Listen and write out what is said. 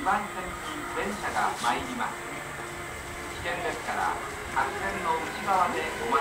番線に電車が参ります。危険ですから白線の内側でお待ち